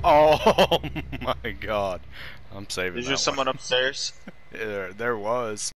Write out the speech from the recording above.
Oh my god. I'm saving There's that just one. someone upstairs. There was.